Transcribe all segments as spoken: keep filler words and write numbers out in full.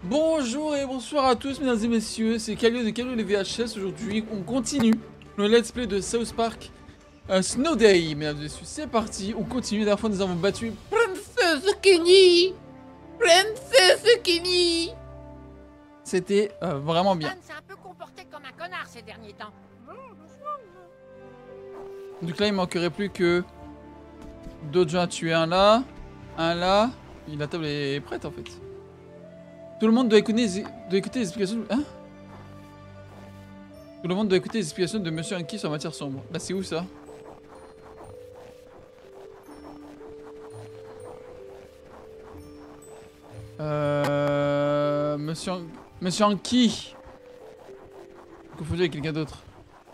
Bonjour et bonsoir à tous mesdames et messieurs, c'est Calio de Calio les V H S. Aujourd'hui on continue le let's play de South Park euh, Snow Day. Mesdames et messieurs, c'est parti, on continue. La dernière fois nous avons battu Princess Kenny. Princess Kenny. C'était euh, vraiment bien. Dan s'est un peu comporté comme un connard ces derniers temps. Donc là il manquerait plus que d'autres gens à tuer. Un là, un là. Et la table est prête en fait. Tout le monde doit écouter, doit écouter les explications. Hein? Tout le monde doit écouter les explications de Monsieur Anki sur matière sombre. Bah c'est où ça? Euh... Monsieur... An... Monsieur Anki. Confondu avec quelqu'un d'autre.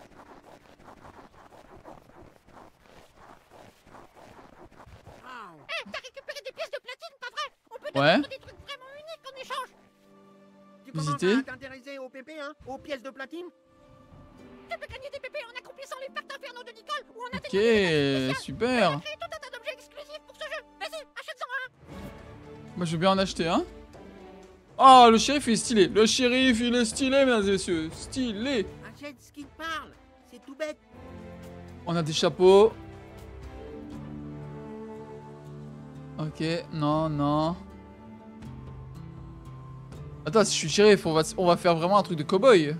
Eh, t'as récupéré des pièces de platine, pas vrai? On peut te Ouais. rendre des trucs vraiment uniques en échange. Tu commences Visiter. à t'intéresser aux P P, hein? Aux pièces de platine? Tu peux gagner des P P en accomplissant les pactes infernaux de Nicole ou en Ok, atteignant super. créé tout un tas d'objets exclusifs pour ce jeu. Vas-y, achète-en un. Moi je veux bien en acheter un. Oh, le shérif il est stylé. Le shérif il est stylé, mesdames et messieurs. Stylé. Achète ce qui te parle. C'est tout bête. On a des chapeaux. Ok, non, non. Attends, si je suis shérif, on va, on va faire vraiment un truc de cow-boy.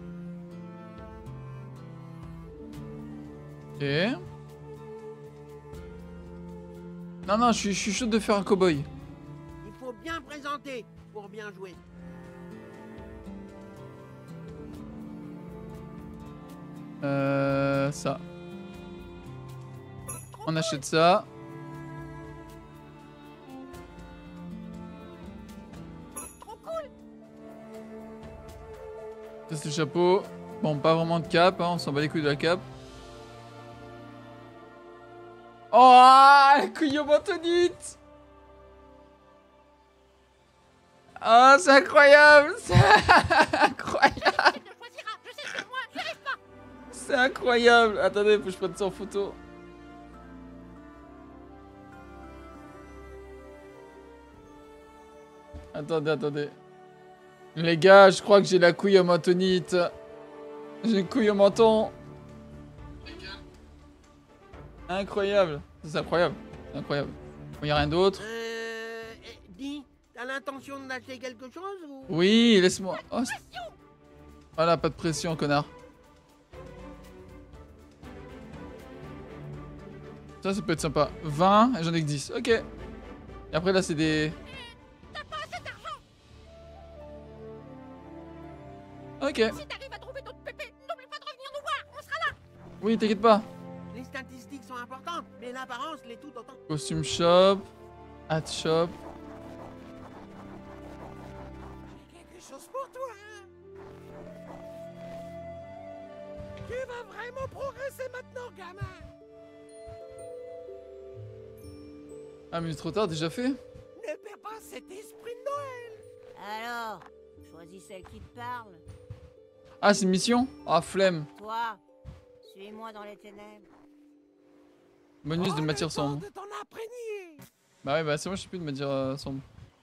Ok. Non, non, je suis, je suis chaud de faire un cow-boy. Il faut bien présenter pour bien jouer. Euh, ça. On achète ça. Trop cool. Ça c'est le chapeau. Bon, pas vraiment de cape, hein, on s'en bat les couilles de la cape. Oh, Couillon-Bantonite. Ah, c'est incroyable. C'est incroyable. Tu te choisiras. Je sais que moi, j'y arrive pas. C'est incroyable. Attendez, faut que je prenne ça en photo. Attendez, attendez. Les gars, je crois que j'ai la couille au mentonite. J'ai une couille au menton. Incroyable. C'est incroyable. C'est incroyable. Bon, y a rien d'autre. Euh... eh, dis, t'as l'intention d'acheter quelque chose ou... Oui, laisse-moi. Oh, voilà, pas de pression, connard. Ça, ça peut être sympa. vingt, et j'en ai que dix. Ok. Et après, là, c'est des... T'as pas assez d'argent. Ok. Si t'arrives à trouver d'autres P P, n'oublie pas de revenir nous voir. On sera là. Oui, t'inquiète pas. Les statistiques sont importantes, mais l'apparence l'est tout autant. Costume shop. Hat shop. J'ai quelque chose pour toi, hein? Tu vas vraiment progresser maintenant, gamin. Ah, mais trop tard, déjà fait. Ne perds pas cet esprit de Noël. Alors, choisis celle qui te parle. Ah, c'est une mission. Ah, flemme. Toi, suis-moi dans les ténèbres. Bonus de matière sombre. De t'en imprégner. Bah ouais, bah c'est moi, je sais plus de matière euh, sombre.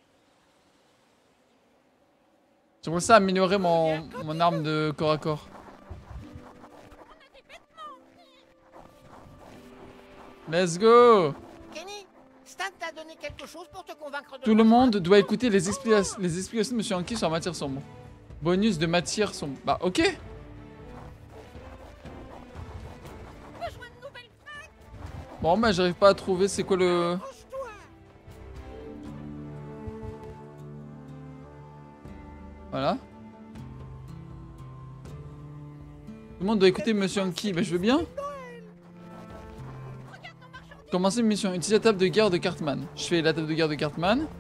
J'aimerais ça améliorer mon, mon arme de corps à corps. Let's go! Kenny, Stan t'a donné quelque chose pour te convaincre de Tout le monde doit écouter les, explia les explications de Monsieur Anki sur la matière sombre. Bonus de matière sombre. Bah ok. besoin de nouvelles fringues. Bon bah j'arrive pas à trouver c'est quoi le... Accroche-toi. Voilà. Tout le monde doit écouter Monsieur Anki. Bah je veux bien. Commencer une mission. Utiliser la table de guerre de Cartman. Je fais la table de guerre de Cartman.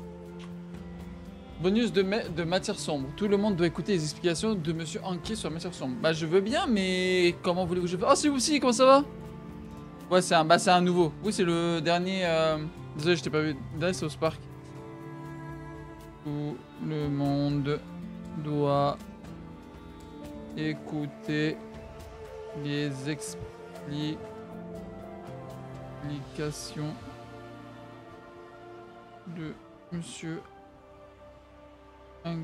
Bonus de, ma de matière sombre. Tout le monde doit écouter les explications de Monsieur Anki sur la matière sombre. Bah je veux bien, mais comment voulez-vous que je fasse? Oh c'est vous aussi, comment ça va? Ouais c'est un, bah, c'est un nouveau. Oui c'est le dernier... Euh... Désolé je t'ai pas vu. Le dernier c'est au Spark. Tout le monde doit écouter les explications de Monsieur Hank.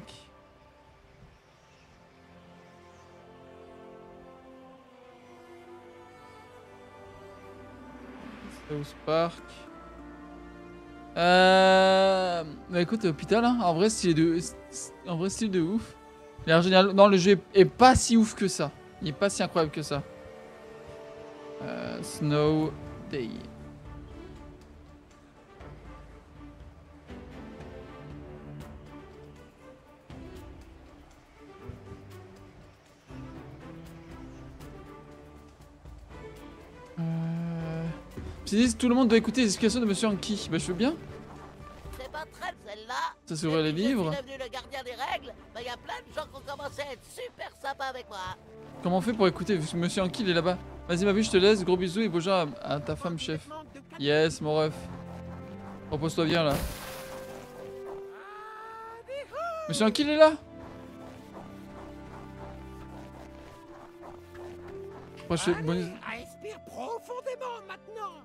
South Park. Euh... Bah écoute, hôpital, hein. En vrai style de... En vrai style de ouf. Il a l'air génial. Non, le jeu est pas si ouf que ça. Il est pas si incroyable que ça. Euh, Snow Day. Euh... Ils disent tout le monde doit écouter les explications de Monsieur Anki. Bah je veux bien. C'est pas très celle-là. Ça s'ouvre les livres. Je suis devenu le gardien des règles, mais il y a plein de gens qui ont commencé à être super sympas avec moi. Comment on fait pour écouter? Monsieur Anki il est là-bas. Vas-y ma vie, je te laisse. Gros bisous et beau genre à, à ta femme chef. Yes mon ref. Repose-toi bien là. Monsieur Anki il est là. Moi, je fais bonne... Respire profondément maintenant.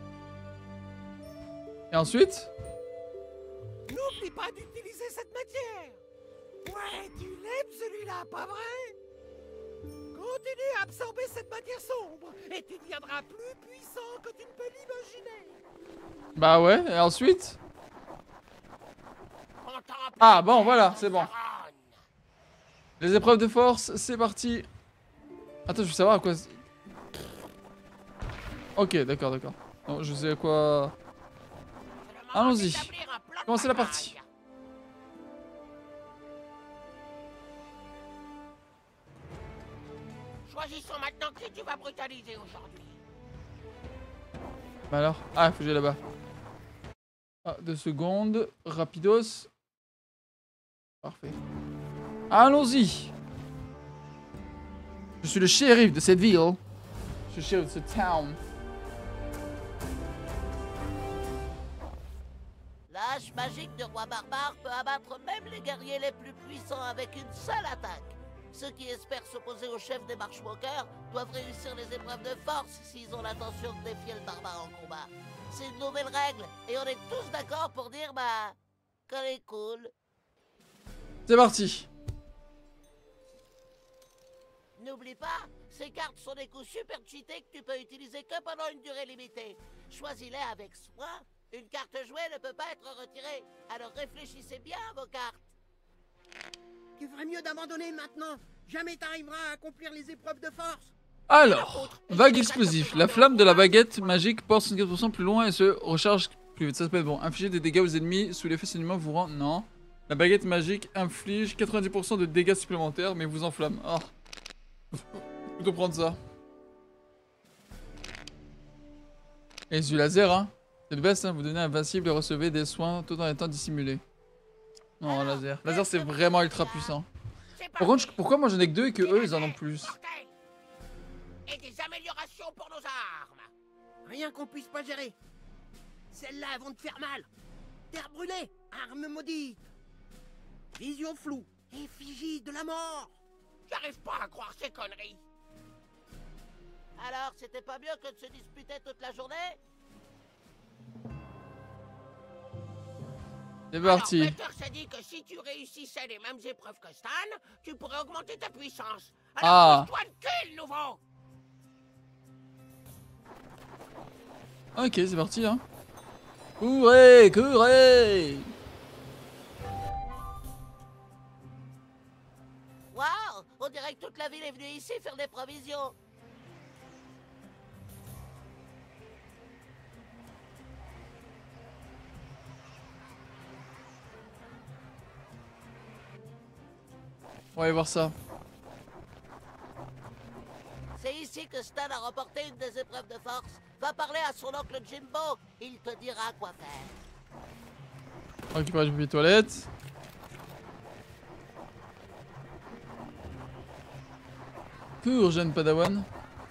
Et ensuite? N'oublie pas d'utiliser cette matière. Ouais, tu l'aimes celui-là, pas vrai? Continue à absorber cette matière sombre et tu deviendras plus puissant que tu ne peux l'imaginer. Bah ouais, et ensuite? Ah bon, voilà, c'est bon. Les épreuves de force, c'est parti. Attends, je veux savoir à quoi... Ok, d'accord, d'accord. Non, je sais à quoi... Allons-y. Commencez la partie. Choisissons maintenant qui tu vas brutaliser aujourd'hui. Bah alors? Ah, faut que j'aille là-bas. Ah, deux secondes. Rapidos. Parfait. Allons-y. Je suis le shérif de cette ville. Je suis le shérif de ce town. L'âge magique du roi barbare peut abattre même les guerriers les plus puissants avec une seule attaque. Ceux qui espèrent s'opposer au chef des Marchwalkers doivent réussir les épreuves de force s'ils ont l'intention de défier le barbare en combat. C'est une nouvelle règle et on est tous d'accord pour dire bah qu'elle est cool. C'est parti. N'oublie pas, ces cartes sont des coups super cheatés que tu peux utiliser que pendant une durée limitée. Choisis-les avec soin. Une carte jouée ne peut pas être retirée. Alors réfléchissez bien à vos cartes. Tu ferais mieux d'abandonner maintenant. Jamais t'arriveras à accomplir les épreuves de force. Alors, vague explosif. La flamme de la baguette magique porte soixante-quinze pour cent plus loin et se recharge plus vite. Ça peut être bon. Infliger des dégâts aux ennemis sous l'effet saignement vous rend... Non. La baguette magique inflige quatre-vingt-dix pour cent de dégâts supplémentaires mais vous enflamme. Ah. Plutôt prendre ça. Et du laser, hein. C'est le best, hein. Vous devenez invincible et recevez des soins tout en étant dissimulé. Non, laser. Laser, c'est vraiment ultra puissant. Par contre, je... pourquoi moi j'en ai que deux et que eux, ils en ont plus? Et des améliorations pour nos armes. Rien qu'on puisse pas gérer. Celles-là, elles vont te faire mal. Terre brûlée, arme maudite. Vision floue, effigie de la mort. J'arrive pas à croire ces conneries. Alors, c'était pas mieux que de se disputer toute la journée? C'est parti. Alors, Peter s'est dit que si tu réussissais les mêmes épreuves que Stan, tu pourrais augmenter ta puissance. Alors, Ah. pousse-toi le cul, le nouveau. Ok, c'est parti, hein. Courez, courez. Waouh, on dirait que toute la ville est venue ici faire des provisions. On va aller voir ça. C'est ici que Stan a remporté une des épreuves de force. Va parler à son oncle Jimbo, il te dira quoi faire. Récupérer du papier toilette. Cours, jeune padawan.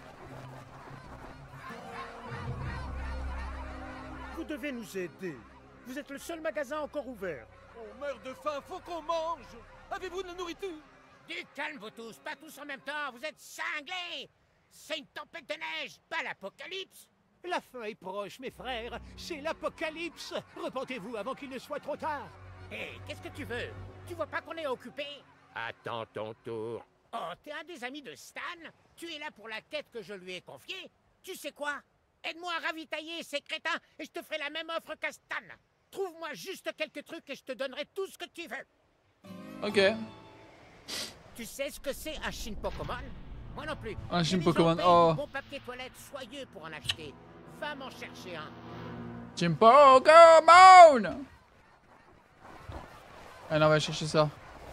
Vous devez nous aider. Vous êtes le seul magasin encore ouvert. On meurt de faim, faut qu'on mange. Avez-vous de la nourriture? Du calme, vous tous, pas tous en même temps, vous êtes cinglés. C'est une tempête de neige, pas l'apocalypse. La fin est proche, mes frères. C'est l'apocalypse. Repentez-vous avant qu'il ne soit trop tard. Hé, qu'est-ce que tu veux? Tu vois pas qu'on est occupé? Attends ton tour. Oh, t'es un des amis de Stan? Tu es là pour la quête que je lui ai confiée? Tu sais quoi? Aide-moi à ravitailler ces crétins et je te ferai la même offre qu'à Stan. Trouve-moi juste quelques trucs et je te donnerai tout ce que tu veux. Ok. Tu sais ce que c'est un Shin Pokémon? Moi non plus. Un Shin Mais Pokémon, les oh. Bon papier toilette soyeux pour en acheter. Va m'en chercher un. Shin Pokémon. Allez, on va chercher ça.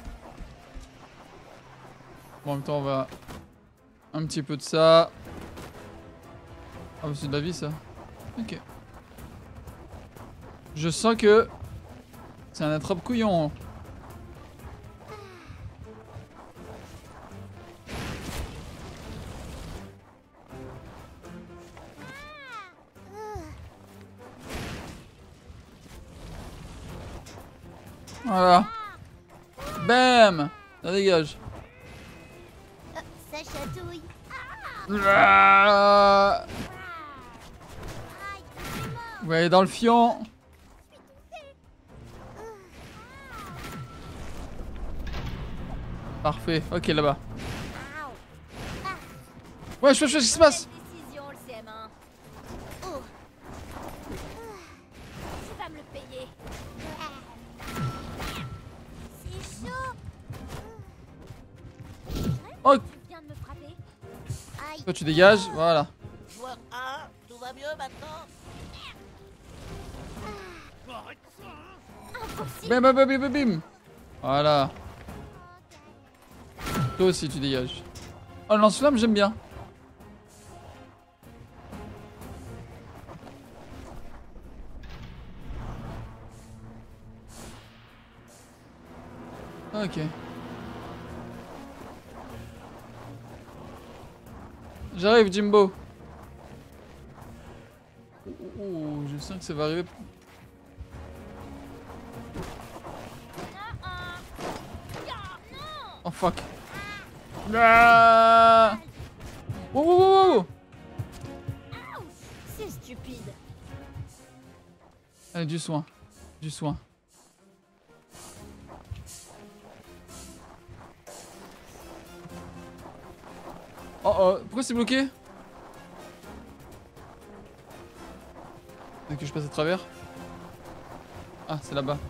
Bon, en même temps, on va... Un petit peu de ça. Ah, bah, c'est de la vie, ça. Ok. Je sens que... C'est un attrape-couillon. Voilà. Bam. Ça dégage. Oh, ça chatouille. Ah. Aïe, c'est mort. Ouais, dans le fion. Parfait. Ok, là-bas. Ouais, je fais ce qui se passe. Décision, le C M un. Oh. Tu vas me le payer. C'est chaud. Oh, Tu viens de me frapper. Aïe. toi tu dégages. Voilà. Joueur un, tout va mieux maintenant? Impossible. Bim, bim, bim, bim, bim. Voilà. Toi aussi, tu dégages. Oh, le lance-flamme, j'aime bien. Ok. J'arrive, Jimbo. Oh, oh, oh, je sens que ça va arriver. Oh fuck. Ah. Wow, wow, wow, wow. C'est stupide. Allez, du soin. Du soin. Oh oh, pourquoi c'est bloqué? Dès que je passe à travers. Ah, c'est là-bas.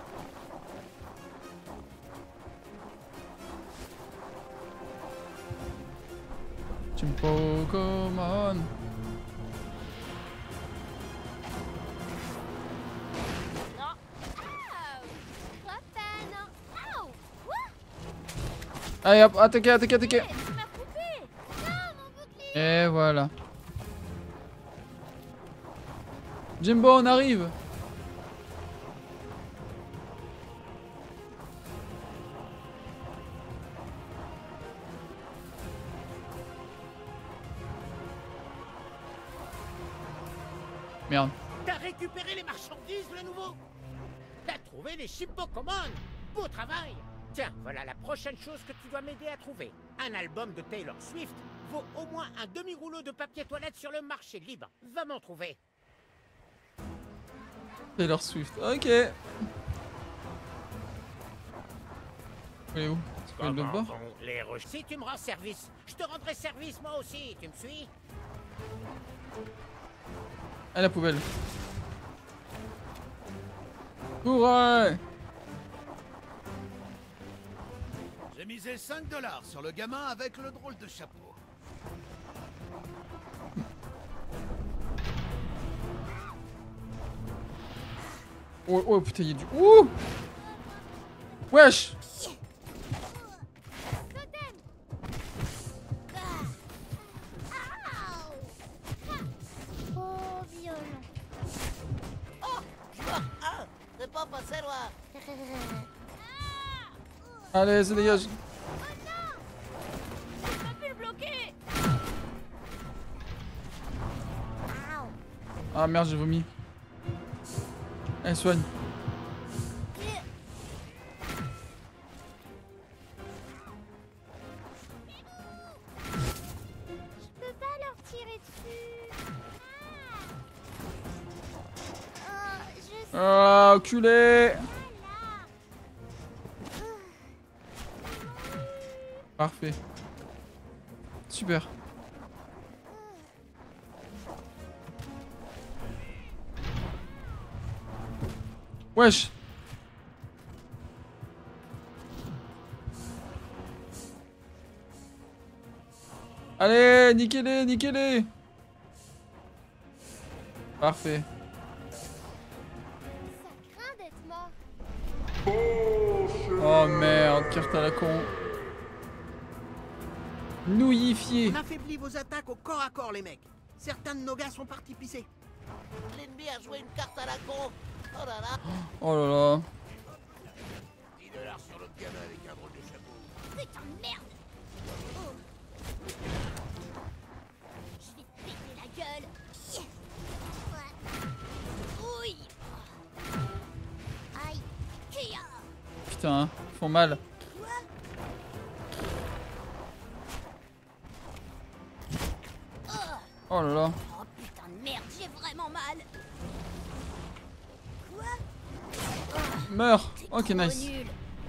Team Pokémon. Non. Ouh. Papa, non. Ouh. Quoi? Allez hop, attaquez, attaquez, attaquez. Eh, tu m'as coupé. Non, mon bouclier. Et voilà. Jimbo, on arrive. Merde. T'as récupéré les marchandises, le nouveau? T'as trouvé les Shin Pokémon? Beau travail! Tiens, voilà la prochaine chose que tu dois m'aider à trouver. Un album de Taylor Swift vaut au moins un demi-rouleau de papier toilette sur le marché libre. Va m'en trouver. Taylor Swift, ok. Elle est où? C'est pas le Comment bord? vont les re- Si tu me rends service, je te rendrai service moi aussi. Tu me suis? À la poubelle. Courez! J'ai misé cinq dollars sur le gamin avec le drôle de chapeau. Oh, oh putain, il y a du... Ouh! Wesh! Totem. Ah. Aouh. Oh, violent. Oh, joueur un, t'es pas passé loin. Allez, ça dégage. Je peux plus le bloquer. Aouh. Ah merde, j'ai vomi. Allez, soigne. Je peux pas leur tirer dessus. Ah. Oh, je sais Ah, enculé! pas là. Parfait. Super. Wesh. Allez, niquez-les, niquez-les. Parfait. Ça craint d'être mort. Oh merde, carte à la con. Nouillifié. On affaiblit vos attaques au corps à corps, les mecs. Certains de nos gars sont partis pisser. L'ennemi a joué une carte à la con. Oh là là. Oh là là. dix dollars sur l'autre gamin avec un drôle de chapeau. Putain de merde. Oh. Je vais te péter la gueule. Oui. Aïe. Kia. Putain, hein, ils font mal. Oh là là. Oh putain de merde, j'ai vraiment mal. Quoi? Meurs. T'es Ok, trop nice. nul.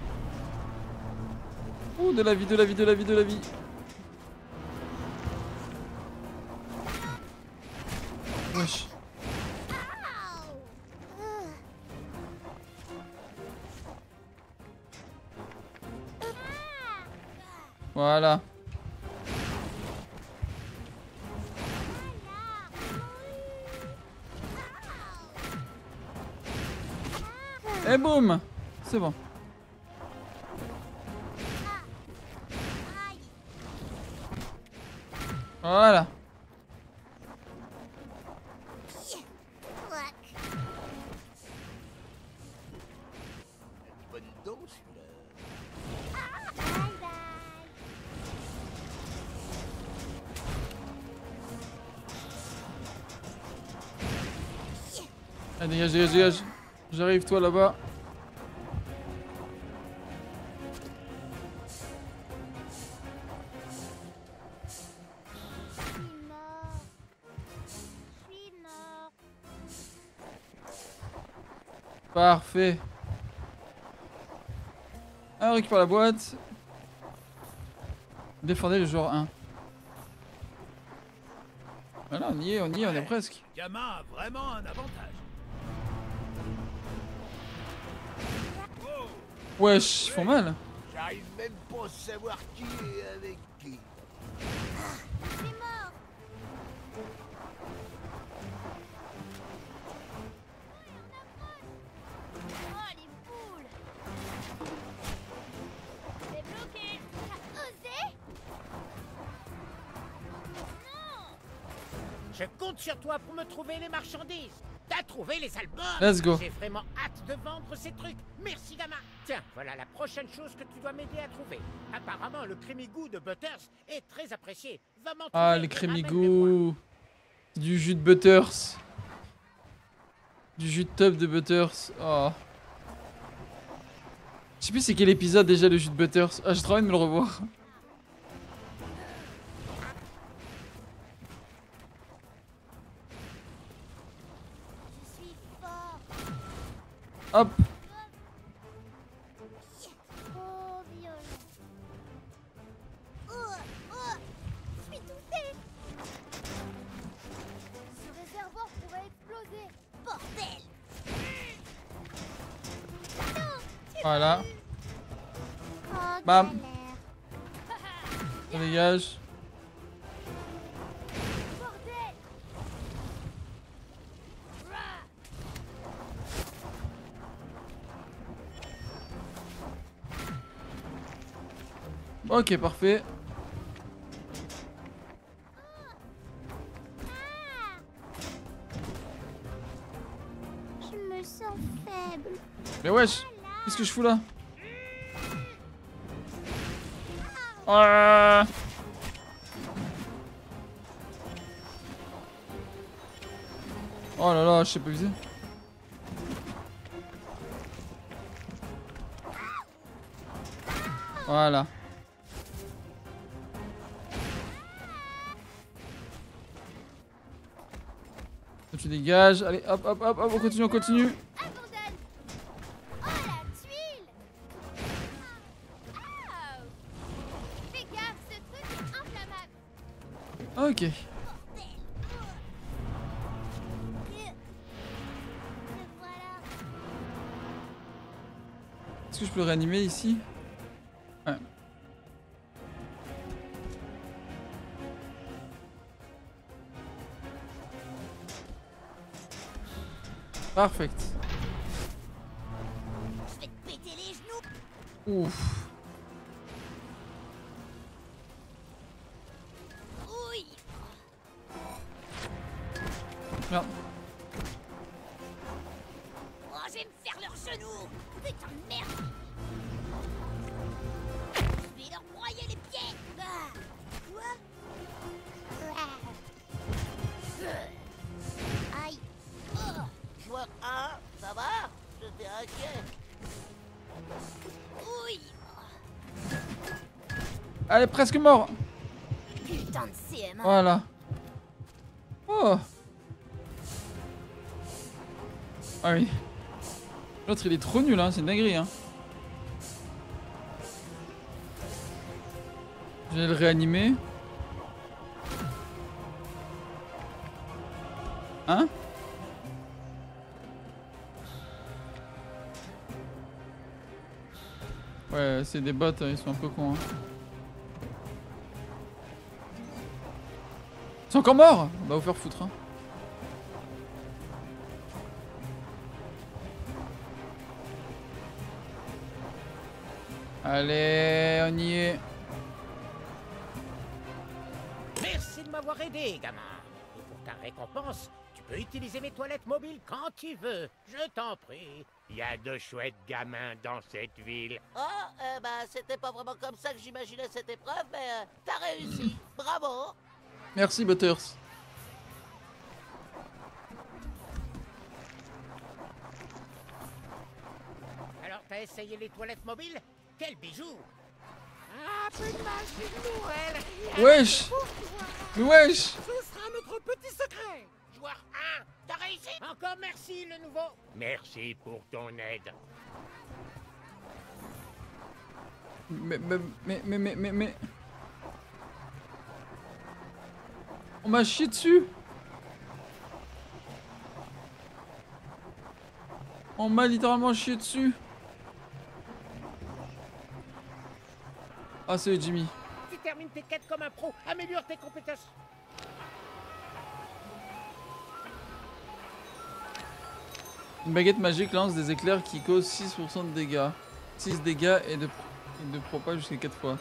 Ouh, de la vie, de la vie, de la vie, de la vie. Wesh. Voilà. Et boum. C'est bon. Voilà. Bonne dose, celui-là. Bye bye. Allez, dégage, dégage, dégage. J'arrive, toi là-bas. Je suis mort. Je suis mort. Parfait. Ah, on récupère la boîte. Défendez le joueur un. Voilà, on y est, on y est, on est presque. Le gamin a vraiment un avantage. Oh, Wesh, ils font mal. j'arrive même pas à savoir qui est avec qui. Je suis mort. Oh les boules. T'es bloqué. T'as osé? Non. Je compte sur toi pour me trouver les marchandises. T'as trouvé les albums. Let's go. J'ai vraiment hâte de vendre ces trucs. Merci, gamin. Tiens, voilà la prochaine chose que tu dois m'aider à trouver. Apparemment, le crémigou de Butters est très apprécié. Va m'en Ah, trouver les et ramène-le-moi. crémigous. Du jus de Butters. Du jus de top de Butters. Oh. Je sais plus c'est quel épisode déjà le jus de Butters. Ah, j'ai trop envie de me le revoir. Je suis fort. Hop. Trop violent. Oh, oh, je suis touché. Ce réservoir pourrait exploser. Bordel. Voilà. Oh, Bam. galère. Ça dégage. Bordel. Ok, parfait. Ah. Je me sens faible. Mais wesh, qu'est-ce que je fous là? Ah. Oh là là, je sais pas viser. Voilà. Toi, tu dégages. Allez, hop, hop, hop, hop, on continue, on continue. Abandonne. Oh la tuile. Ah. Fais Ok. Le voilà. Est-ce que je peux le réanimer ici? Ouais. Parfait. Je vais te péter les genoux. Ouf. Oui. Merde. Oh, je vais me faire leurs genoux. Putain de merde. Je vais leur broyer les pieds. Ah. Quoi? Ah. Aïe. Oh. Joueur un, ça va? J'étais inquiet. Oui. Elle est presque mort. Putain de C M. Voilà. Oh. Ah oui. L'autre il est trop nul hein, c'est une dinguerie hein. Je vais le réanimer. Hein? Ouais, c'est des bots, ils sont un peu cons. Hein. Ils sont encore morts? Bah, vous faire foutre. Hein. Allez, on y est. Merci de m'avoir aidé, gamin. Et pour ta récompense, tu peux utiliser mes toilettes mobiles quand tu veux. Je t'en prie. Il y a de chouettes gamins dans cette ville. Ah, euh, bah, c'était pas vraiment comme ça que j'imaginais cette épreuve, mais euh, t'as réussi. Bravo. Merci, Butters. Alors, t'as essayé les toilettes mobiles? Quel bijou! Ah, peu de magie de Noël! Wesh! Mais wesh! Ce sera notre petit secret! Joueur un, t'as réussi! Encore merci, le nouveau! Merci pour ton aide. Mais, mais, mais, mais, mais, mais, mais... On m'a chié dessus! On m'a littéralement chié dessus! Ah, c'est Jimmy. Tu termines tes quêtes comme un pro, améliore tes compétences. Une baguette magique lance des éclairs qui causent six pour cent de dégâts. six dégâts et de, et de propage jusqu'à quatre fois.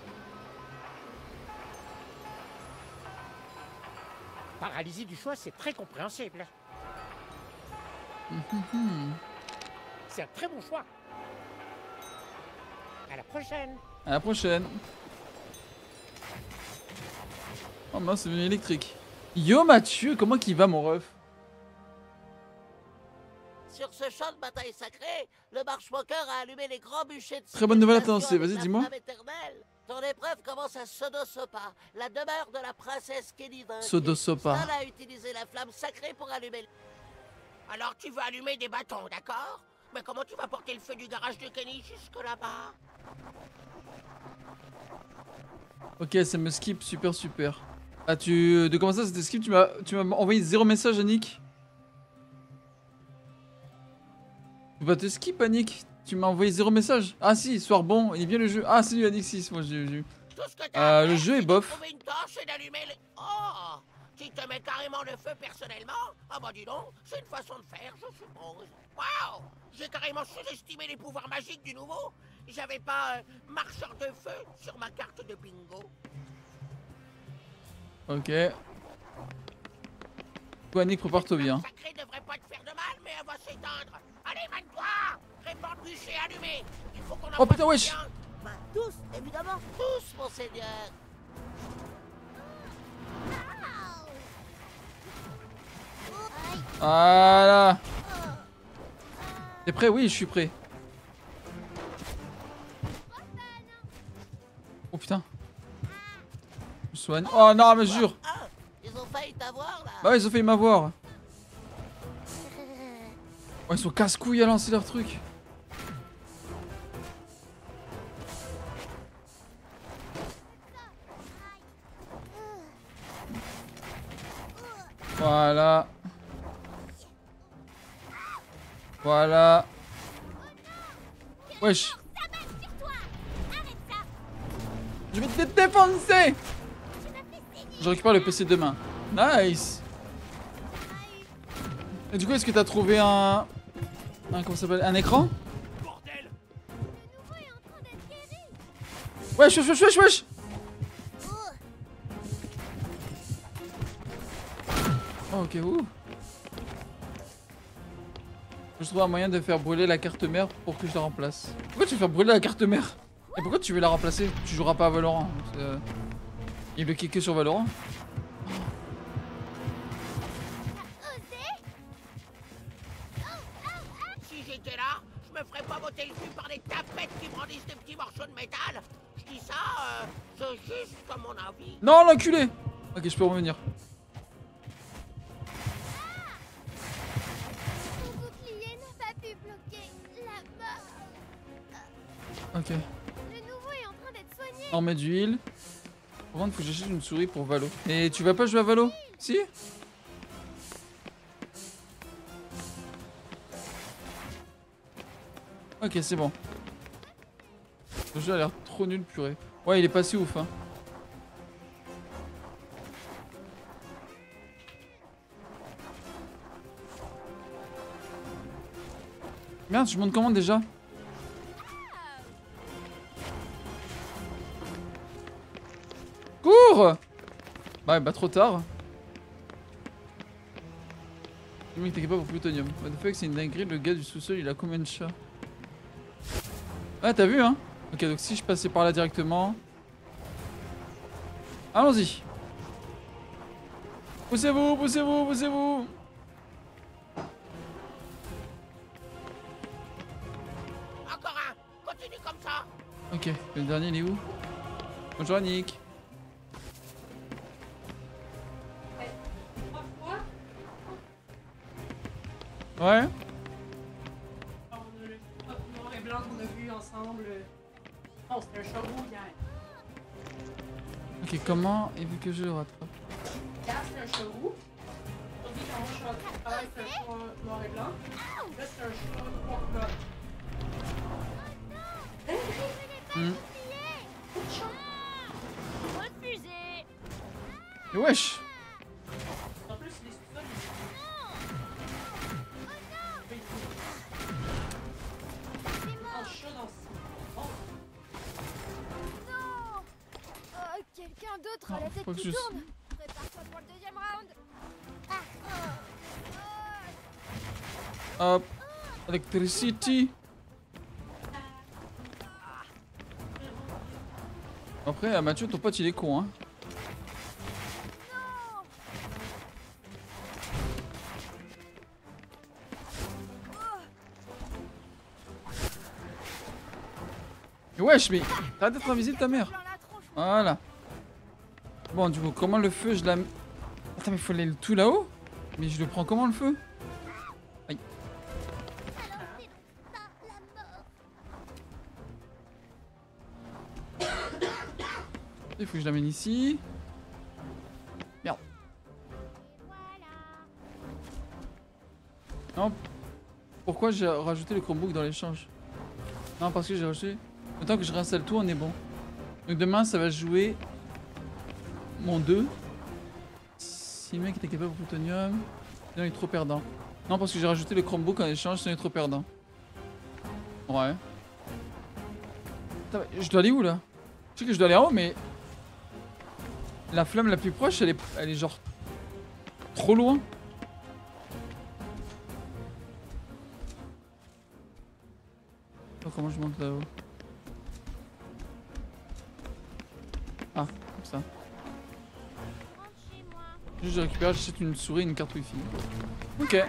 Paralysie du choix, c'est très compréhensible. C'est un très bon choix. À la prochaine. À la prochaine. Oh mince, c'est devenu électrique. Yo Mathieu, comment qu'il va mon ref? Sur ce champ de bataille sacré, le Marshwalker a allumé les grands bûchers de Très bonne nouvelle à civilisation t'annoncer, avec vas-y, la dis-moi. flamme éternelle. Ton épreuve commence à Sodosopa, la demeure de la princesse Kenny vaincue. Sodosopa. Stan a utilisé la flamme sacrée pour allumer... Alors tu veux allumer des bâtons, d'accord? Mais comment tu vas porter le feu du garage de Kenny jusque là-bas? Ok, ça me skip, super super. Ah tu... De comment ça c'était skip? Tu m'as tu m'as envoyé zéro message à Nick? Tu vas te skip à Nick? Tu m'as envoyé zéro message? Ah si, soir bon, il est bien le jeu. Ah salut Anixis, moi j'ai vu. Tout ce que t'as Euh, à le faire, jeu est c'est de bof. trouver une torche et d'allumer les... Oh! Tu te mets carrément le feu personnellement? Ah bah dis donc, c'est une façon de faire, je suppose. Waouh! J'ai carrément sous-estimé les pouvoirs magiques du nouveau. J'avais pas euh, marcheur de feu sur ma carte de bingo. Ok. Toi Nick, prépare-toi bien. La flamme sacrée devrait pas te faire de mal, mais elle va s'éteindre. Allez, mène-toi! Répand le bûcher allumé. Il faut qu'on en Oh putain, fasse wesh! bien. Bah tous, évidemment. Tous, monseigneur. Voilà. T'es prêt? Oui, je suis prêt. Oh putain. Je me soigne. Oh non, mais jure. Ah, ils ont failli t'avoir là. Bah ouais, ils ont failli m'avoir. Oh, ils sont casse-couilles à lancer leur truc. Voilà. Voilà. Wesh. Je vais te défoncer. Je récupère le P C demain. Nice. Et du coup, est-ce que t'as trouvé un... un... comment ça s'appelle? Un écran? Bordel! Wesh, wesh, wesh, wesh, wesh. Oh, ok, ouh. Je trouve un moyen de faire brûler la carte mère pour que je la remplace. Pourquoi tu veux faire brûler la carte mère? Et pourquoi tu veux la remplacer? Tu joueras pas à Valorant. Euh... Il est bloqué que sur Valorant. Si j'étais là, je me ferais pas botter le cul par des tapettes qui brandissent des petits morceaux de métal. Je dis ça, euh, c'est juste comme mon avis. Non, l'enculé. Ok, je peux revenir. Mon bouclier n'a pas pu bloquer la mort. Ok. Le nouveau est en train d'être soigné. On met d'huile. Par contre, faut que j'achète une souris pour Valo. Et tu vas pas jouer à Valo? Si? Ok, c'est bon. Le jeu a l'air trop nul, purée. Ouais, il est pas si ouf, hein. Merde, je monte comment déjà? Cours! Bah, bah trop tard. Le mec t'es capable pour plutonium. What the fuck, c'est une dinguerie, le gars du sous-sol il a combien de chats? Ah, t'as vu, hein? Ok, donc si je passais par là directement. Allons-y. Poussez-vous, poussez-vous, poussez-vous. Encore un, continue comme ça. Ok, le dernier il est où? Bonjour Nick. Ouais. Le noir et blanc qu'on a vu ensemble. Oh, c'était un chevaux hier. Ok, comment il veut que je le rattrape? Hier, c'était un chevaux. Aujourd'hui, quand je travaille, c'est un chat noir et blanc. Là, c'est un chat noir et blanc. Hmm. Refusé. Mais wesh! En plus, les sous-sols, ils sont chat dans ce. Non. Oh, quelqu'un d'autre a Non, la tête faut que qui je- tourne. Prépare-toi pour le deuxième round. Ah. Oh. Hop. Electricity. Après, euh, Mathieu, ton pote il est con, hein. Mais wesh, mais t'arrêtes d'être invisible ta mère. Voilà. Bon, du coup, comment le feu je la... Attends, mais il faut aller tout là-haut? Mais je le prends comment le feu? Aïe. Alors, c'est donc ça, la mort. Il faut que je l'amène ici. Merde. Non. Pourquoi j'ai rajouté le Chromebook dans l'échange? Non, parce que j'ai rajouté... Le temps que je réinstalle tout, on est bon. Donc demain, ça va jouer... Mon deux. Si le mec était capable de plutonium... Sinon, il est trop perdant. Non, parce que j'ai rajouté le Chromebook en échange, sinon il est trop perdant. Ouais. Attends, je dois aller où, là? Je sais que je dois aller en haut, mais... La flamme la plus proche, elle est, elle est genre... trop loin. Oh, comment je monte là-haut? Ah, comme ça. Rentre chez moi. Juste je récupère, j'achète une souris et une carte wifi. Ok.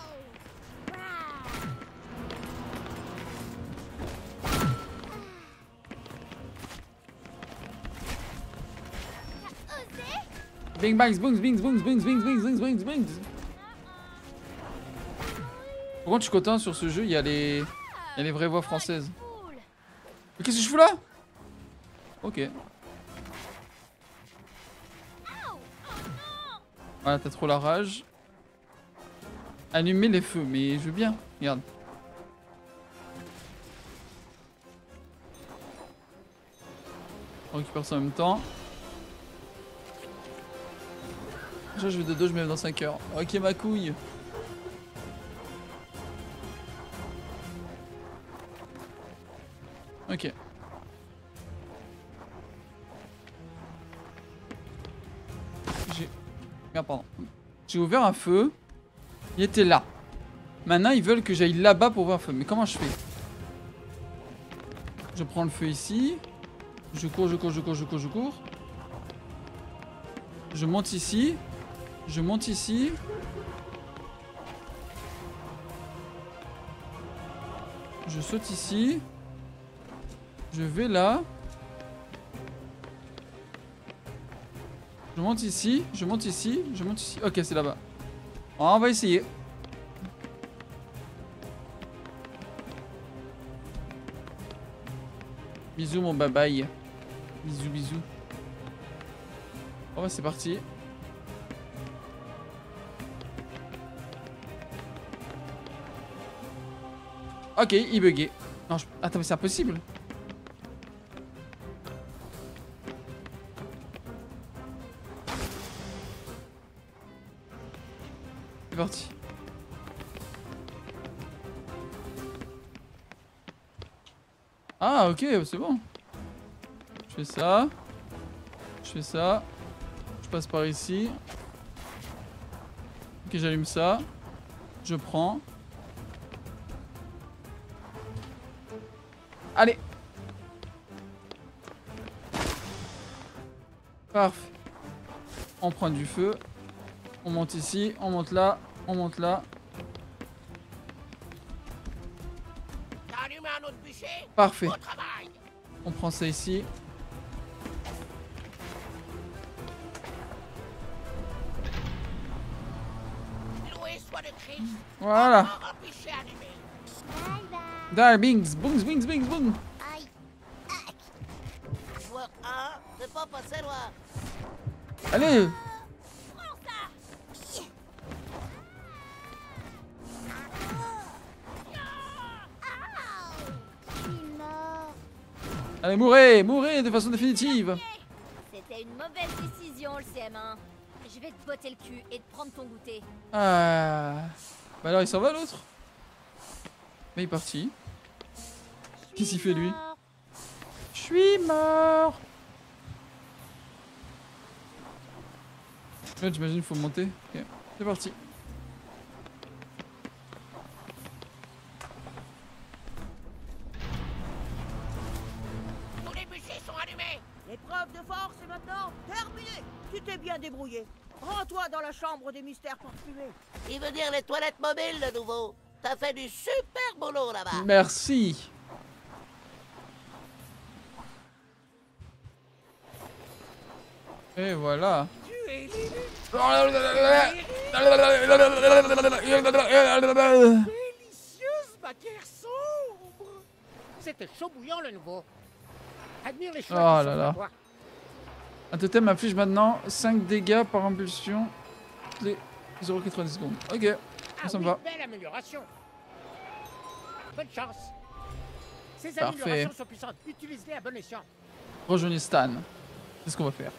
Bing bangs, bongs, bings, bongs, bings, bings, bings, bings, bings, bings. Par contre, je suis content sur ce jeu, il y a les, il y a les vraies voix françaises. Mais qu'est-ce que je fous là? Ok. Voilà, t'as trop la rage. Allumer les feux, mais je veux bien. Regarde. On récupère ça en même temps. Déjà, je vais de dos, je me lève dans cinq heures. Ok, ma couille. Ok. J'ai... Merde, pardon. J'ai ouvert un feu. Il était là. Maintenant, ils veulent que j'aille là-bas pour ouvrir un feu. Mais comment je fais? Je prends le feu ici. Je cours, je cours, je cours, je cours, je cours. Je monte ici. Je monte ici. Je saute ici. Je vais là. Je monte ici. Je monte ici. Je monte ici. Ok, c'est là-bas. On va essayer. Bisous mon babaye. Bisous, bisous. Oh bah c'est parti. Ok, il buguait. Non, je... Attends, mais c'est impossible. C'est parti. Ah, ok, c'est bon. Je fais ça. Je fais ça. Je passe par ici. Ok, j'allume ça. Je prends. Allez. Parfait. On prend du feu. On monte ici. On monte là. On monte là. Parfait. On prend ça ici. Voilà. Daar, bings, bongs, bings, bings, boum. Joueur un, c'est pas passé loin. Allez. Allez, mourrez, mourrez de façon définitive. C'était une mauvaise décision, le C M un. Je vais te botter le cul et te prendre ton goûter. Ah. Bah alors, il s'en va l'autre. Mais il est parti. Qu'est-ce qu'il fait lui? Je suis mort. Ouais, j'imagine qu'il faut monter. Ok, c'est parti. Tous les bûchers sont allumés. L'épreuve de force est maintenant terminée. Tu t'es bien débrouillé. Rends-toi dans la chambre des mystères parfumés. Il veut dire les toilettes mobiles, le nouveau. T'as fait du super boulot là-bas. Merci. Et voilà. Délicieuse matière sombre. C'était chaud bouillant le nouveau. Admire les choix. Oh qui là sont là. à toi. Un totem affiche maintenant cinq dégâts par impulsion toutes les zéro virgule quatre-vingt-dix secondes. Ok, Ah ça me oui, va. belle amélioration. Bonne chance. Ces Parfait. améliorations sont puissantes. Utilise-les à bon escient. Rejoignez Stan. C'est ce qu'on va faire.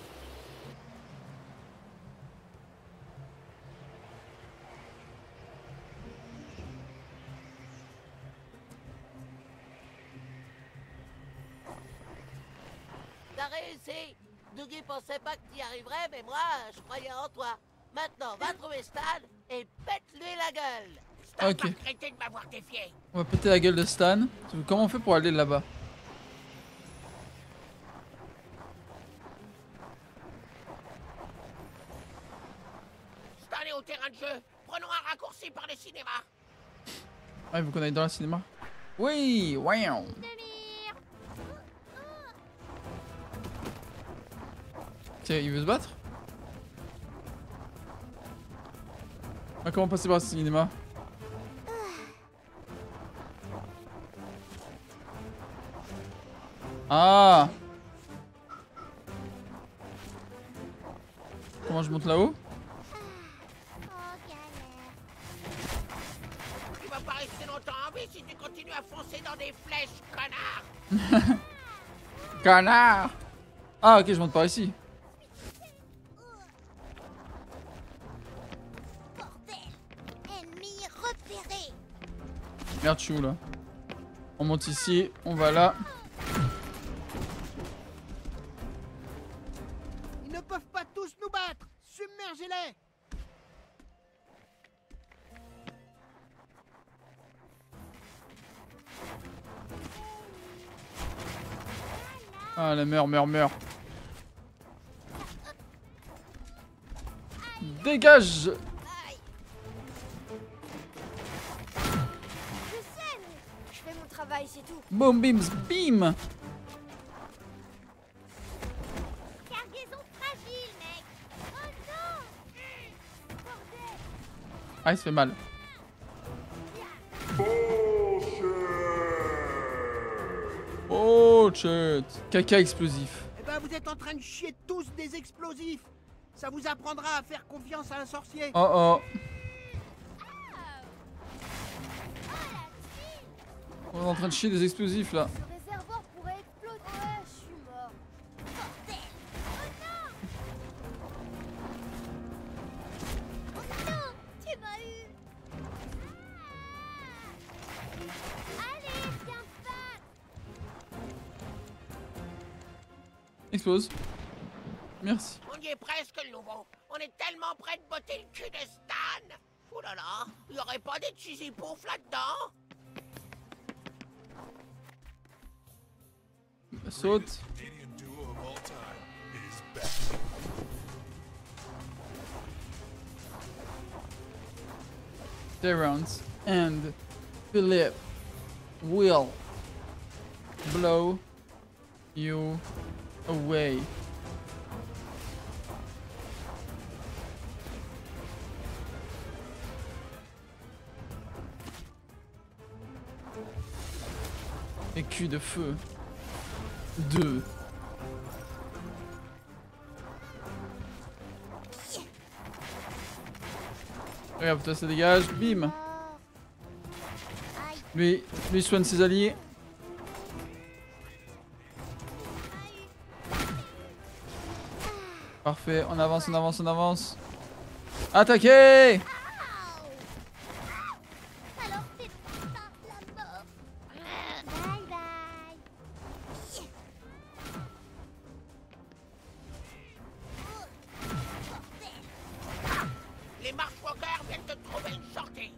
T'as réussi. Dougie pensait pas que t'y arriverais, mais moi, je croyais en toi. Maintenant, va trouver Stan et pète-lui la gueule. Stan Ok. va regretter de m'avoir défié. On va péter la gueule de Stan. Comment on fait pour aller là-bas? Stan est au terrain de jeu. Prenons un raccourci par le cinéma. Ah, il faut qu'on aille dans le cinéma. Oui, wow. Tiens, il veut se battre? Ah, comment passer par le cinéma? Ah! Comment je monte là-haut? pis si tu continues à foncer dans des flèches, connard. Canard. Ah ok, je monte par ici. Ennemi repéré. Merde, je suis où là? On monte ici, on va là. Ils ne peuvent pas tous nous battre. Submergez-les. Ah, la meurt, meurt, meurt. Dégage! Je sais, mais je fais mon travail, c'est tout. Boom, bims, bim! Cargaison fragile, mec. Oh non. Bordel. Ah, il se fait mal. Oh shit! Caca explosif. Eh ben, vous êtes en train de chier tous des explosifs. Ça vous apprendra à faire confiance à un sorcier. Oh oh. On est en train de chier des explosifs là. Le réservoir pourrait exploser. Ouais, je suis mort. Bordel. Oh non. Oh non, tu m'as eu. Ah. Allez, viens pas. Explose. Merci. On y est presque, le nouveau. On est tellement près de botter le cul de Stan. Oh là là, y aurait pas des cheesy poufs là-dedans? Saute. Terrence and Philip will blow you away. Écu de feu. Deux. Regarde, toi ça dégage, bim. Lui, lui soigne ses alliés. Parfait, on avance, on avance, on avance. Attaquez! Alors c'est pas la mort. Bye bye. Les marchwalkers viennent te trouver une sortie.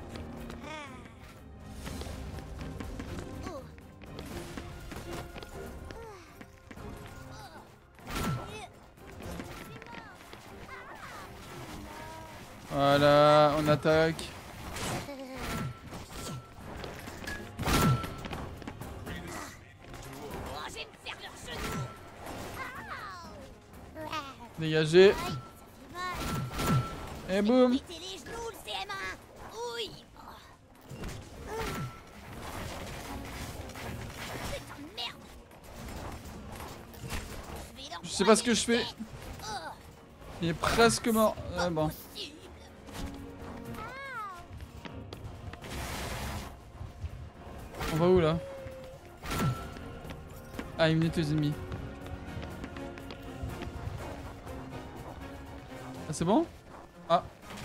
Voilà, on attaque. Dégagez. Et boum. Pétez les genoux, le C M un. Oui. Putain de merde. vais leur Je sais pas ce que je fais. Oh, Il est presque mort. Ah bon. possible. On va où là? Ah, il minute les ennemis. Ah, c'est bon? Ah.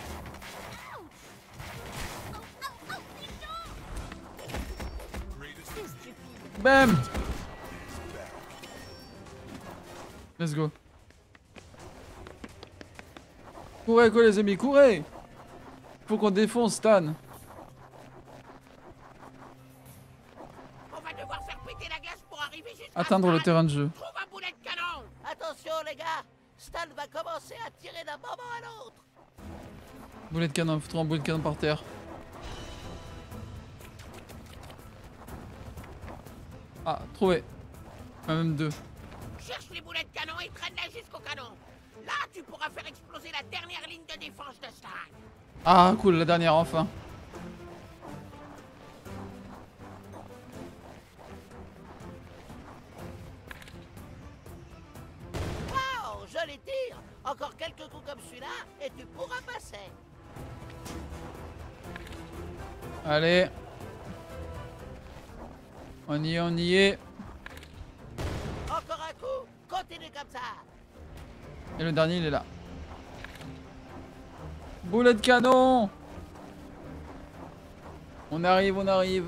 Bam! Let's go. Courez quoi les amis, courez! Faut qu'on défonce Stan. On va devoir faire péter la glace pour arriver jusqu'à Atteindre le Stan. terrain de jeu. Trouve un boulet de canon. Attention les gars, Stan va commencer à tirer d'un moment à l'autre. Boulet de canon, faut trouver un boulet de canon par terre. Ah, trouvé. Ah, même deux. Cherche les boulets de canon et traîne-la jusqu'au canon. Là, tu pourras faire exploser la dernière ligne de défense de Stan. Ah, cool, la dernière enfin. Wow, joli tir. Encore quelques coups comme celui-là et tu pourras passer. Allez. On y est, on y est. Encore un coup, continue comme ça. Et le dernier, il est là. Boulet de canon. On arrive, on arrive.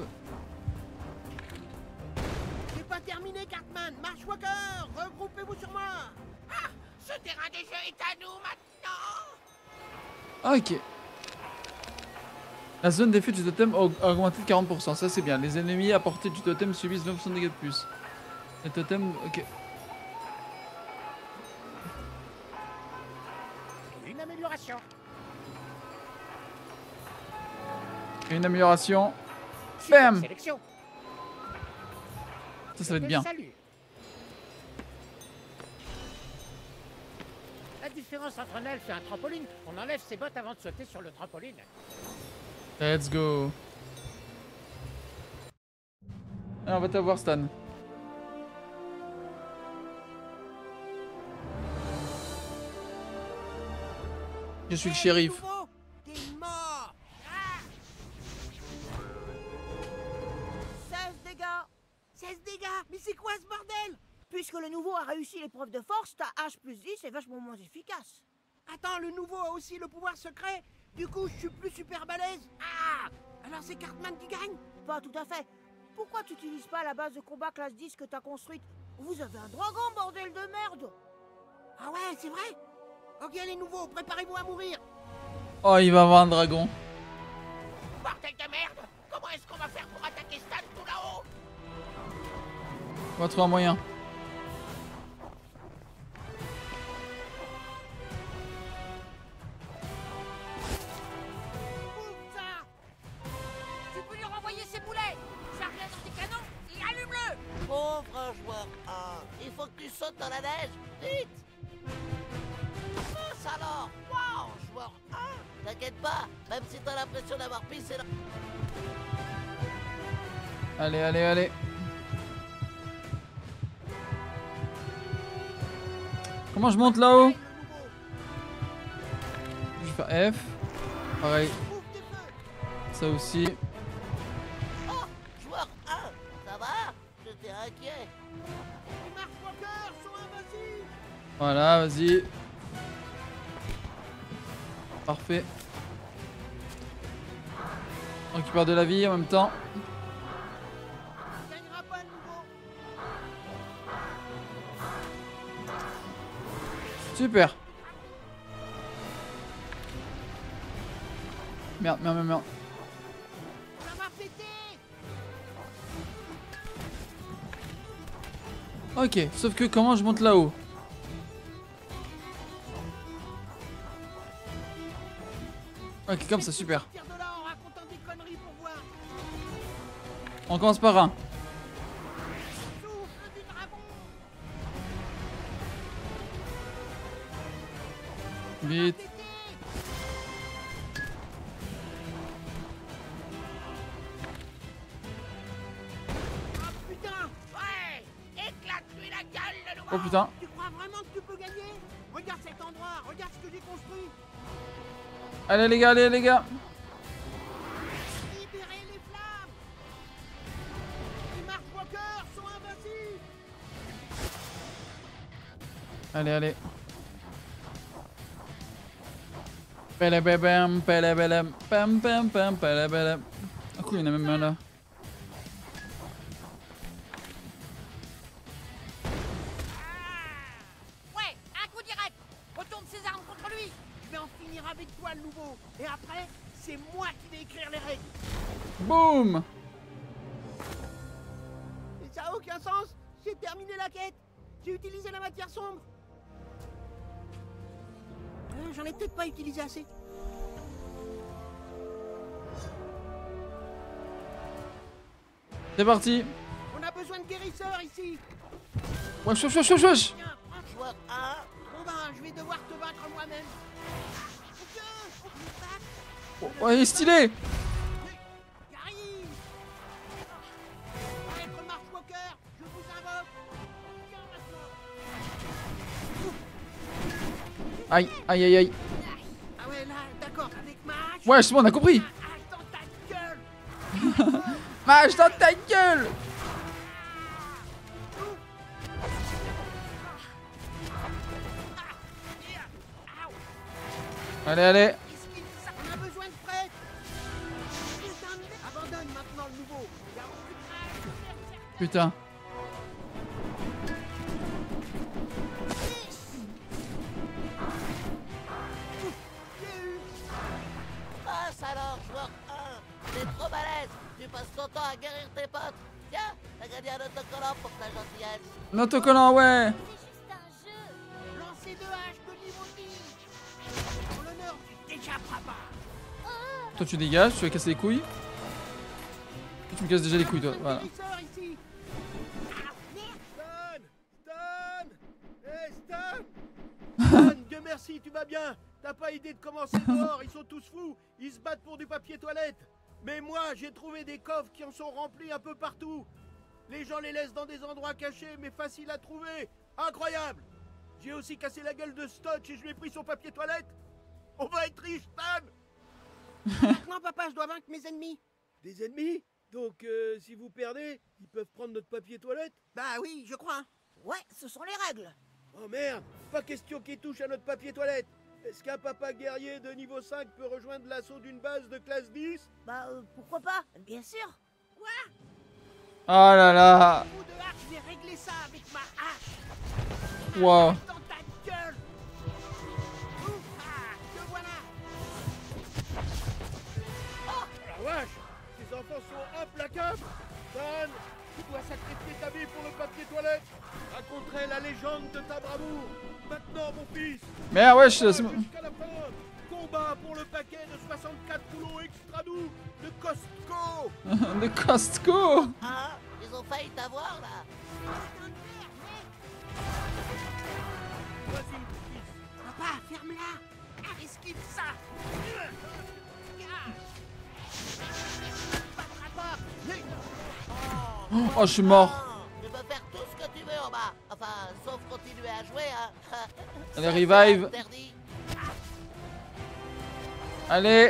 C'est pas terminé, Cartman. Marche Walker, regroupez-vous sur moi. Ah, ce terrain de jeu est à nous maintenant. Ok. La zone d'effet du totem a augmenté de quarante pour cent. Ça, c'est bien. Les ennemis à portée du totem subissent vingt pour cent de dégâts de plus. Le totem, ok. Une amélioration. Une amélioration. Super Bam. sélection. Ça, ça va être bien. Salut. La différence entre un elfe et un trampoline, on enlève ses bottes avant de sauter sur le trampoline. Let's go. Alors, on va t'avoir, Stan. Je suis le shérif. T'es mort. seize dégâts. seize dégâts. Mais c'est quoi ce bordel? Puisque le nouveau a réussi l'épreuve de force, ta H plus dix est vachement moins efficace. Attends, le nouveau a aussi le pouvoir secret. Du coup, je suis plus super balèze. Ah! Alors c'est Cartman qui gagne? Pas tout à fait. Pourquoi tu n'utilises pas la base de combat classe dix que t'as construite? Vous avez un dragon, bordel de merde! Ah ouais, c'est vrai? Ok les nouveaux, préparez-vous à mourir. Oh, il va avoir un dragon. Bordel de merde! Comment est-ce qu'on va faire pour attaquer Stan tout là-haut? On va trouver un moyen. Tu peux lui renvoyer ses boulets! Charge-le dans tes canons et allume-le! Pauvre joueur un, il faut que tu sautes dans la neige, vite. Mince alors, waouh, joueur un. T'inquiète pas, même si t'as l'impression d'avoir pissé dans... Allez, allez, allez. Comment je monte là-haut? Je vais faire F. Pareil. Ça aussi. Oh, joueur un, ça va? J'étais inquiet. Les March Walkers sont invincibles. Voilà, vas-y. Parfait. On récupère de la vie en même temps. Il gagnera pas le nouveau. Super. Merde, merde, merde, merde. Ça va péter. Ok, sauf que comment je monte là-haut? Ok, comme ça, super. Tire de là en racontant des conneries pour voir. On commence par un. Souffle du dragon. Vite. Ah putain. Ouais! Éclate-lui la gueule, le nouveau! Oh putain. Tu crois vraiment que tu peux gagner? Regarde cet endroit, regarde ce que j'ai construit. Allez les gars, allez les gars. Libérez les flammes. Les March Walkers sont invincibles. Allez, allez. Pelebebem, pelebelem, pam pam pam, pelebelem. Ah cool, il y en a même un là. Ouais, un coup direct! Retourne ses armes contre lui! Je vais en finir avec toi le nouveau. Et après, c'est moi qui vais écrire les règles. Boum. Et ça a aucun sens. J'ai terminé la quête. J'ai utilisé la matière sombre. Euh, J'en ai peut-être pas utilisé assez. C'est parti. On a besoin de guérisseurs ici. Wesh, wesh, wesh, wesh, wesh. Tiens, prends. Joueur un, Bon ben, je vais devoir te battre moi-même. Ok, faut que je me batte. Oh, ouais, il est stylé. J'arrive. Maître March Walker, je vous invoque. Viens maintenant. Aïe, aïe, aïe, aïe. Ah ouais, là, d'accord, avec ma hache. Ouais, c'est bon, on a compris. Ma hache dans ta gueule. Mage dans ta gueule. Allez, allez. On a besoin de prêtres. Abandonne maintenant le nouveau. Putain. Ah, ça alors, joueur un. T'es trop balèze. Tu passes ton temps à guérir tes potes. Tiens, t'as gagné un autocollant pour ta gentillesse. Un autocollant, ouais. Lancer de hache de niveau dix. Pour l'honneur du déjà papa. Toi, tu dégages, tu vas casser les couilles. Tu me casses déjà les couilles, toi. Voilà. Ici. Stan Stan Hé, Stan Stan, Dieu merci, tu vas bien. T'as pas idée de comment c'est dehors, ils sont tous fous. Ils se battent pour du papier toilette. Mais moi, j'ai trouvé des coffres qui en sont remplis un peu partout. Les gens les laissent dans des endroits cachés, mais faciles à trouver. Incroyable. J'ai aussi cassé la gueule de Stotch et je lui ai pris son papier toilette. On va être riche, Stan. Maintenant, papa, je dois vaincre mes ennemis. Des ennemis? Donc, euh, si vous perdez, ils peuvent prendre notre papier toilette? Bah oui, je crois. Ouais, ce sont les règles. Oh merde, pas question qu'ils touchent à notre papier toilette. Est-ce qu'un papa guerrier de niveau cinq peut rejoindre l'assaut d'une base de classe dix? Bah, euh, pourquoi pas? Bien sûr. Oh là là. Coup de hache, je vais régler ça avec ma hache. Wow. Dans ta gueule. Ouf, ah, te voilà. Oh, la vache, ces enfants sont implacables. Dan, tu dois sacrifier ta vie pour le papier toilette. Raconterai la légende de ta bravoure. Maintenant, mon fils. Merde, wesh. Voilà, c'est bon. jusqu'à la fin. Combat pour le paquet de soixante-quatre rouleaux extra doux de Costco. De Costco. Ah, ils ont failli t'avoir là. Vas-y, fils. Papa, ferme-la. Esquive ça. Oh, je suis mort. Tu peux faire tout ce que tu veux en bas. Enfin, sauf continuer à jouer, hein. Allez, revive. Interdit. Allez.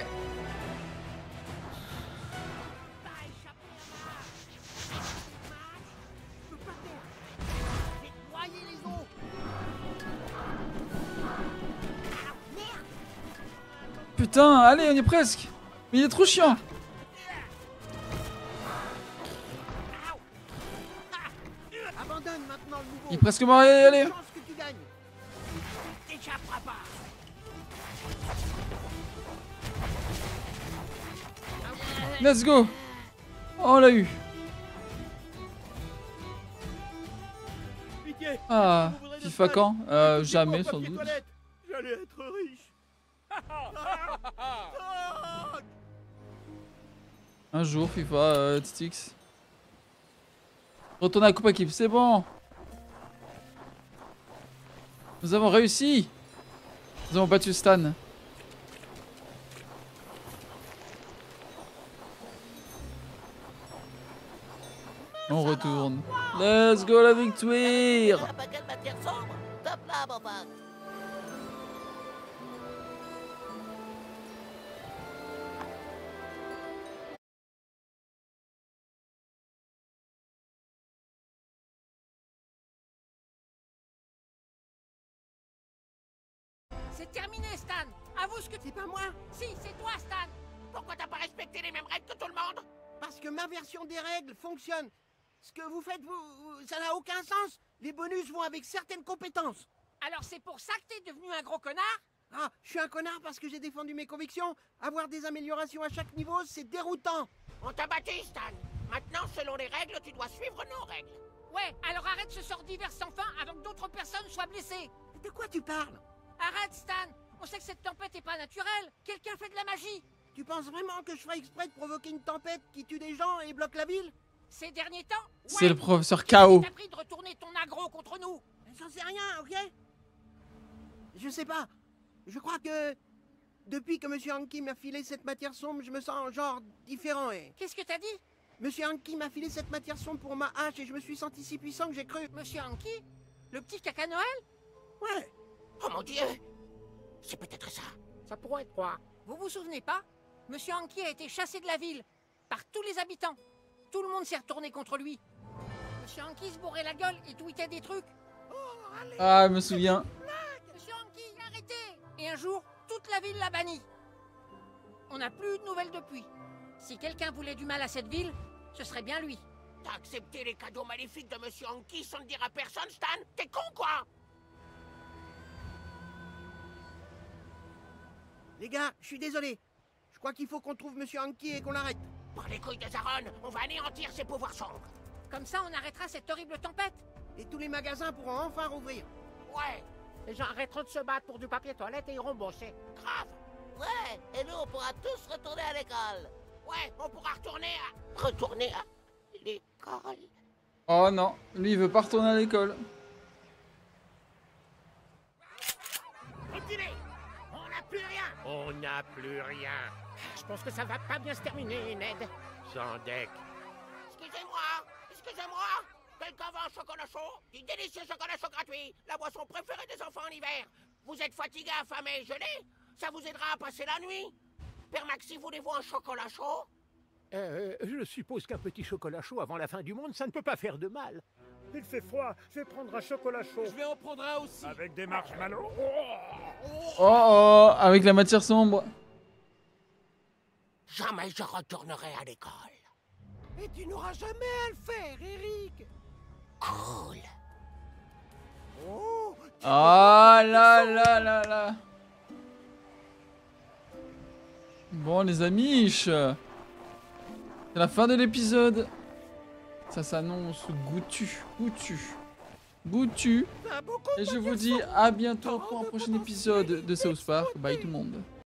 Putain, allez, on y est presque. Mais il est trop chiant. Abandonne maintenant le nouveau. Il est presque mort, allez, allez. Chance que tu gagnes. T'échapperas pas. Let's go. Oh, on l'a eu. Pitié. Ah, Vous voudrez de FIFA Stan? quand euh, Petit Jamais, papier sans doute. toilette. J'allais être riche. Un jour, FIFA, euh, Titix. Retourne à la coupe équipe, c'est bon. Nous avons réussi. Nous avons battu Stan. On retourne. Let's go la victoire. Un paquet de matière sombre. Top là, mon pote. C'est terminé, Stan. Avoue ce que... C'est pas moi. Si, c'est toi, Stan. Pourquoi t'as pas respecté les mêmes règles que tout le monde? Parce que ma version des règles fonctionne. Ce que vous faites, vous, vous- ça n'a aucun sens. Les bonus vont avec certaines compétences. Alors c'est pour ça que t'es devenu un gros connard? Ah, je suis un connard parce que j'ai défendu mes convictions. Avoir des améliorations à chaque niveau, c'est déroutant. On t'a battu, Stan. Maintenant, selon les règles, tu dois suivre nos règles. Ouais, alors arrête ce sort divers sans fin avant que d'autres personnes soient blessées. De quoi tu parles? Arrête, Stan. On sait que cette tempête est pas naturelle. Quelqu'un fait de la magie. Tu penses vraiment que je ferais exprès de provoquer une tempête qui tue des gens et bloque la ville? Ces derniers temps, C'est ouais. le professeur Qu'est-ce K O. qui t'a pris de retourner ton aggro contre nous? J'en sais rien, ok? Je sais pas. Je crois que depuis que Monsieur Hanky m'a filé cette matière sombre, je me sens genre différent et... Qu'est-ce que t'as dit? Monsieur Hanky m'a filé cette matière sombre pour ma hache et je me suis senti si puissant que j'ai cru... Monsieur Hanky? Le petit caca Noël? Ouais. Oh mon Dieu! C'est peut-être ça. Ça pourrait être quoi? Vous vous souvenez pas? Monsieur Hanky a été chassé de la ville par tous les habitants. Tout le monde s'est retourné contre lui. Monsieur Hanky se bourrait la gueule et tweetait des trucs. Ah, je me souviens. Monsieur Hanky, arrêtez! Et un jour, toute toute la ville l'a banni. On n'a plus de nouvelles depuis. Si quelqu'un voulait du mal à cette ville, ce serait bien lui. T'as accepté les cadeaux maléfiques de Monsieur Hanky sans le dire à personne, Stan? T'es con, quoi? Les gars, je suis désolé. Je crois qu'il faut qu'on trouve Monsieur Hanky et qu'on l'arrête. Par les couilles de Zaron, on va anéantir ces pouvoirs sombres. Comme ça, on arrêtera cette horrible tempête. Et tous les magasins pourront enfin rouvrir. Ouais, Les gens arrêteront de se battre pour du papier toilette et iront bosser. grave. Ouais, et nous, on pourra tous retourner à l'école. Ouais, on pourra retourner à... Retourner à... l'école. Oh non, lui il veut pas retourner à l'école. Reculez. On n'a plus rien. On n'a plus rien. Je pense que ça va pas bien se terminer, Ned. Sans deck. Excusez-moi, excusez-moi. Quelqu'un veut un chocolat chaud? Du délicieux chocolat chaud gratuit. La boisson préférée des enfants en hiver. Vous êtes fatigué, affamé et gelé? Ça vous aidera à passer la nuit. Père Maxi, voulez-vous un chocolat chaud? Euh, je suppose qu'un petit chocolat chaud avant la fin du monde, ça ne peut pas faire de mal. Il fait froid, je vais prendre un chocolat chaud. Je vais en prendre un aussi. Avec des marshmallows. Oh oh, avec la matière sombre. Jamais je retournerai à l'école. Et tu n'auras jamais à le faire, Eric. Cool. Oh, Oh là là là là. Bon les amis, c'est la fin de l'épisode. Ça s'annonce goûtu, goûtu, goûtu. Et je vous dis à bientôt pour un prochain épisode de South Park. Bye tout le monde.